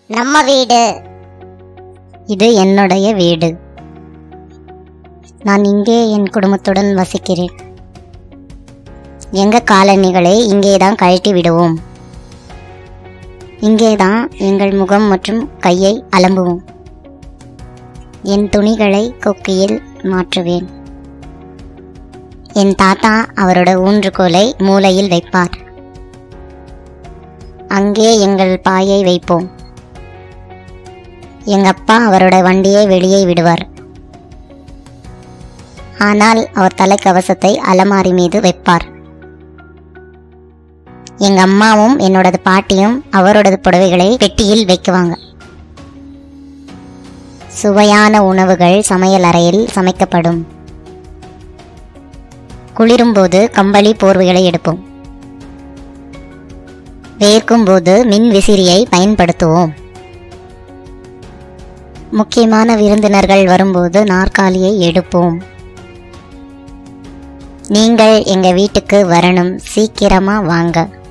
நம்ம வீடு. இது என்னுடைய வீடு. நான் இங்கே என் குடும்பத்துடன் வசிக்கிறேன். எங்கள் காலணிகளை இங்கேதான் கழட்டி விடுவோம். இங்கேதான் எங்கள் முகம் மற்றும் கையை அலம்புவோம். என் துணிகளை கொக்கியில் மாற்றுவேன். என் தாத்தா அவரோட ஊன்றுகோலை மூலையில் வைப்பார். அங்கே எங்கள் பாயை வைப்போம். எங்கள் அப்பா அவரோட வண்டியை வெளியே விடுவார். ஆனால் அவர் தலைக்கவசத்தை அலமாரி மீது வைப்பார். எங்கள் அம்மாவும் என்னோடது பாட்டியும் அவரோடது புடவைகளை பெட்டியில் வைக்குவாங்க. சுவையான உணவுகள் சமையல் அறையில் சமைக்கப்படும். குளிரும்போது கம்பளி போர்வைகளை எடுப்போம். வேர்க்கும்போது மின் விசிறியை பயன்படுத்துவோம். முக்கியமான விருந்தினர்கள் வரும்போது நாற்காலியை எடுப்போம். நீங்கள் எங்கள் வீட்டுக்கு வரணும். சீக்கிரமா வாங்க.